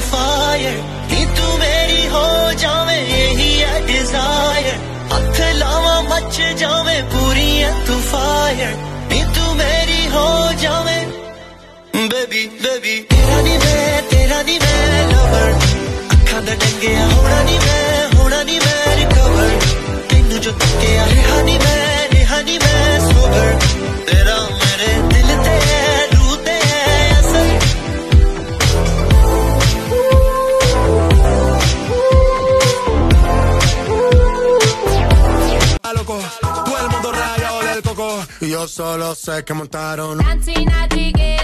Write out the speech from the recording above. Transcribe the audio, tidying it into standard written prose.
Fire, नी तू मेरी हो जावे यही है डिजायर, हथ लावा मच जावे पूरी है तू फायर, नी तू मेरी हो जावे बेबी बेबी। तेरा नी मैं लवर, अखा दा डंगिया होना नी मैं रिकवर, तेनू जो तकिया रहा नी मैं सोबर, तेरा मेरे दिल ते रूह ते असर। Loco, todo el mundo rayado del coco y yo solo sé que montaron.